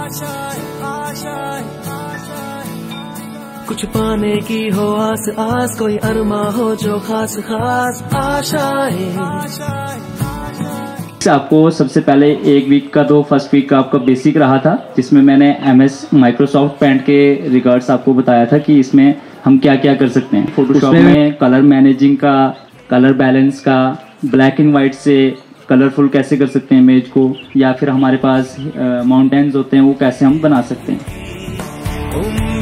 कुछ पाने की हो आस आस, कोई अरमा हो जो खास खास आशाएं। आपको सबसे पहले एक वीक का तो फर्स्ट वीक का आपका बेसिक रहा था, जिसमें मैंने MS माइक्रोसॉफ्ट पेंट के रिगार्ड्स आपको बताया था कि इसमें हम क्या क्या कर सकते हैं। फोटोशॉप में कलर मैनेजिंग का, कलर बैलेंस का, ब्लैक एंड वाइट से कलरफुल कैसे कर सकते हैं इमेज को, या फिर हमारे पास माउंटेन्स होते हैं वो कैसे हम बना सकते हैं।